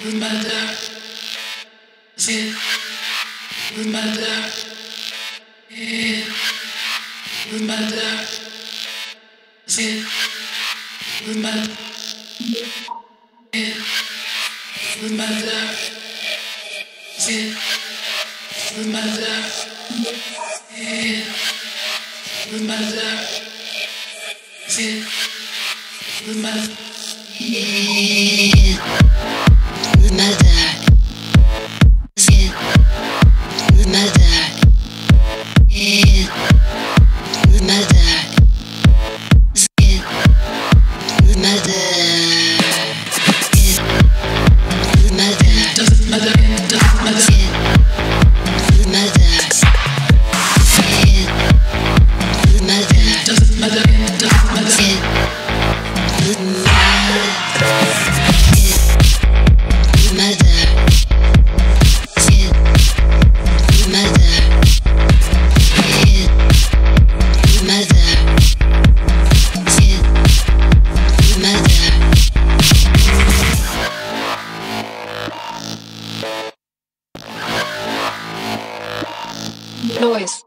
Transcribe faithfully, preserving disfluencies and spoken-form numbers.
good mother, sit, good mother, eh, good mother, sit, good mother, eh, good mother, sit, good mother, eh, good mother, sit, good mother. Good mother, sit, good mother, eh, good mother, sit, good mother, eh, good mother, doesn't matter, it doesn't matter, sit, good mother, eh, good mother, doesn't matter, it doesn't matter, sit, good mother. Noise.